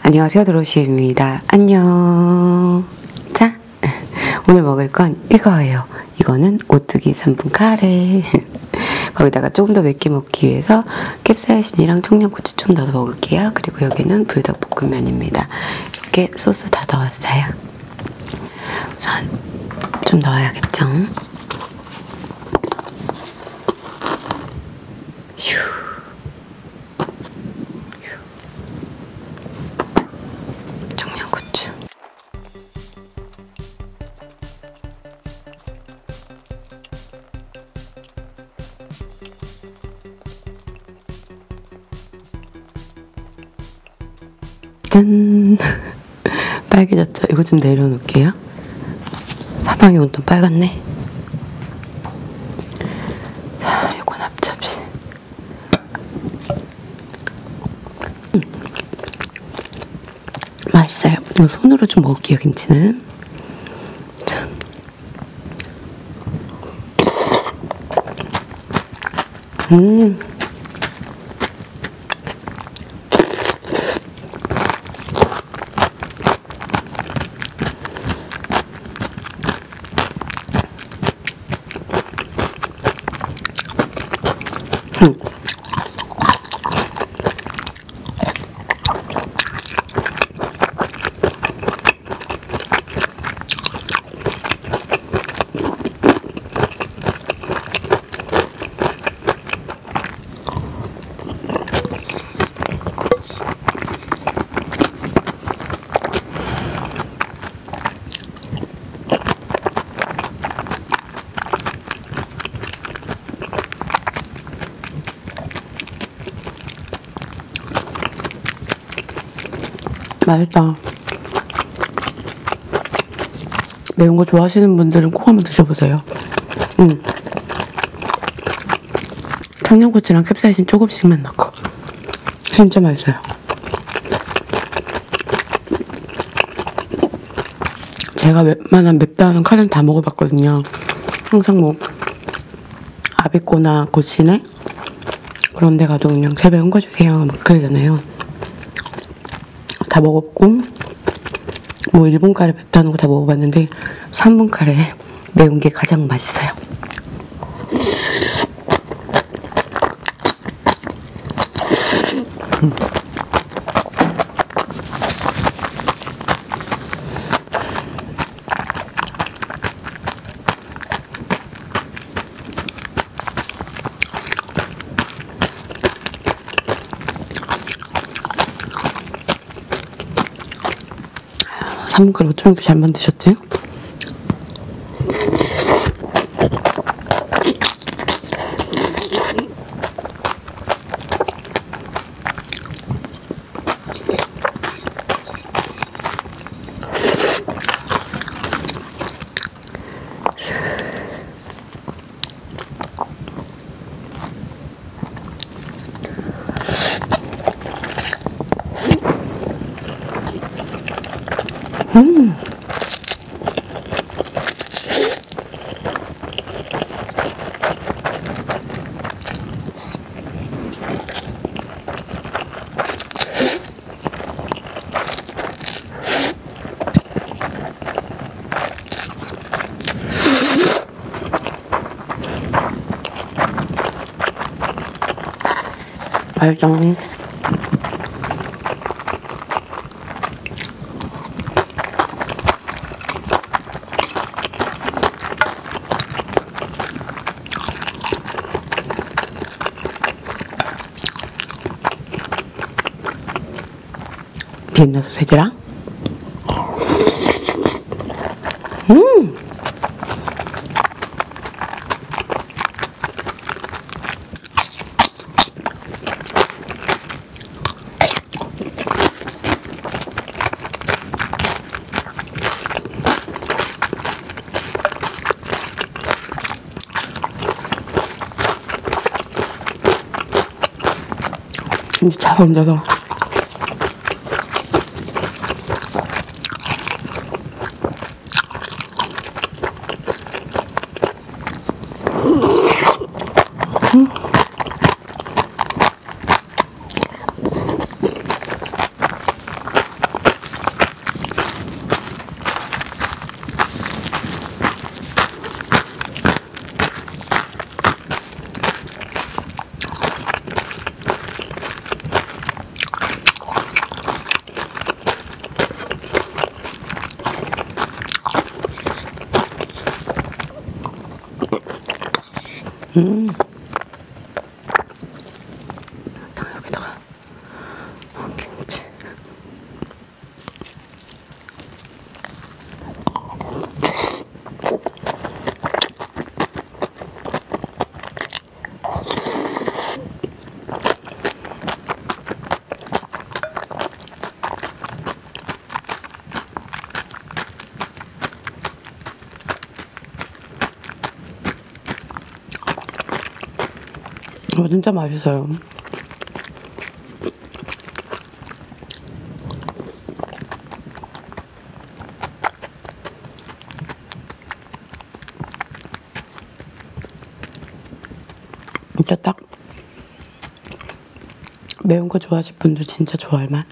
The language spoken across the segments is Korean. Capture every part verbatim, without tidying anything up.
안녕하세요, 도로시입니다. 안녕. 자, 오늘 먹을 건 이거예요. 이거는 오뚜기 삼 분 카레. 거기다가 조금 더 맵게 먹기 위해서 캡사이신이랑 청양고추 좀 넣어 먹을게요. 그리고 여기는 불닭볶음면입니다. 이렇게 소스 다 넣었어요. 우선 좀 넣어야겠죠? 휴. 청양고추. 짠! 빨개졌죠? 이거 좀 내려놓을게요. 사방이 온통 빨갛네. 자, 이건 앞접시. 음. 맛있어요. 이거 손으로 좀 먹을게요, 김치는. 자. 음. 음. 맛있다. 매운 거 좋아하시는 분들은 꼭 한번 드셔보세요. 음. 청양고추랑 캡사이신 조금씩만 넣고 진짜 맛있어요. 제가 웬만한 맵다는 카레는 다 먹어봤거든요. 항상 뭐 아비꼬나 고시네 그런 데 가도 그냥 제발 매운 거 주세요 막 그러잖아요. 다 먹었고 뭐 일본 카레 맵다는 거 다 먹어봤는데 삼 분 카레 매운 게 가장 맛있어요. 음. 삼 분 카레 어쩜 이렇게 잘 만드셨지? 음. 맛있죠? 비엔나 소세지랑 음! 진짜 잘 얹어서 이거 진짜 맛있어요. 진짜 딱 매운 거 좋아하실 분들 진짜 좋아할 맛.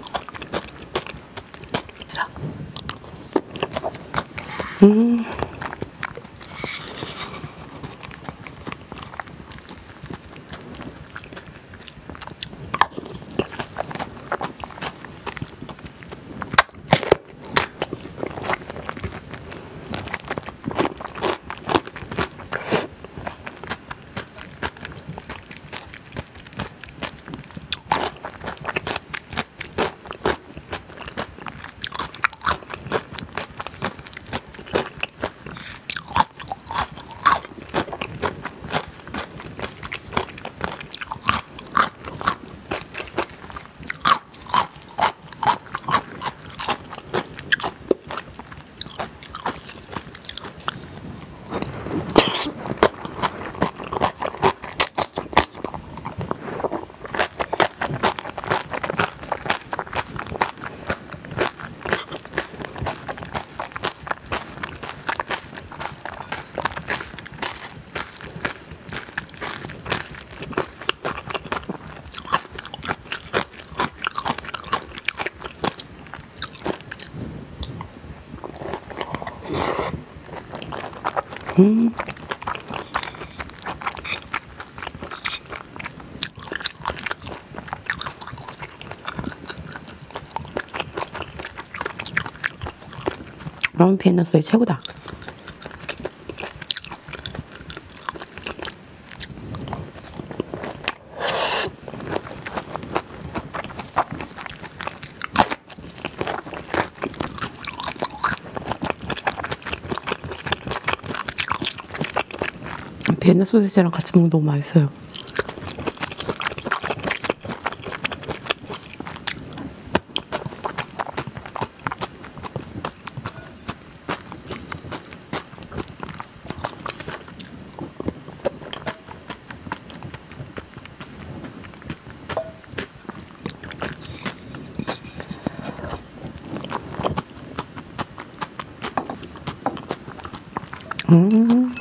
음. 음. 라면 비엔나 소이 최고다. 비엔나 소시지랑 같이 먹으면 너무 맛있어요. 음.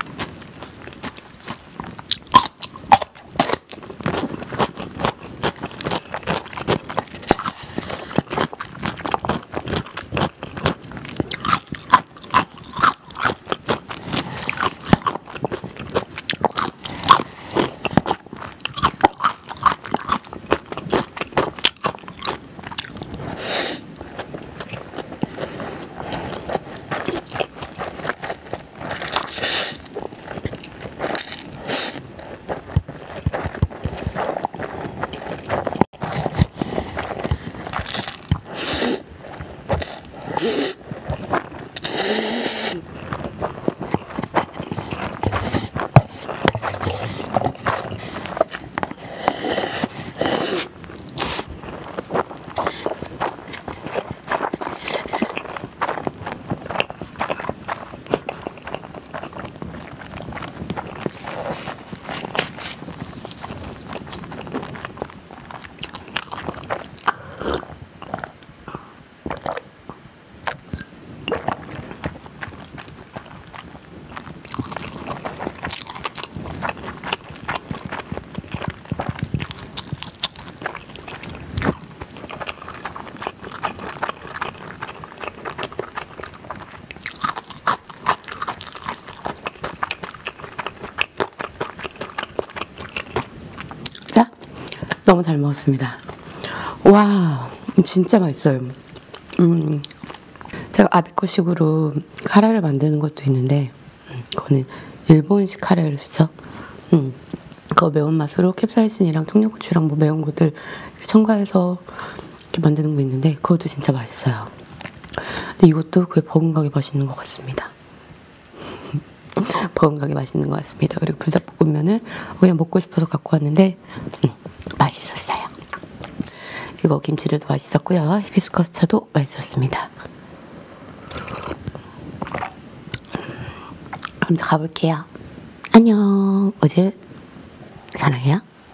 자, 너무 잘 먹었습니다. 와, 진짜 맛있어요. 음, 제가 아비코식으로 카레를 만드는 것도 있는데, 음, 그거는 일본식 카레를 쓰죠. 음, 그 매운맛으로 캡사이신이랑 청양고추랑 뭐 매운 것들 첨가해서 이렇게 만드는 거 있는데, 그것도 진짜 맛있어요. 근데 이것도 그게 버금가게 맛있는 것 같습니다. 버금가게 맛있는 것 같습니다. 그리고 불닭볶음면은 그냥 먹고 싶어서 갖고 왔는데 음, 맛있었어요. 이거 김치류도 맛있었고요. 히비스커스 차도 맛있었습니다. 그럼 저 가볼게요. 안녕. 어제 사랑해요.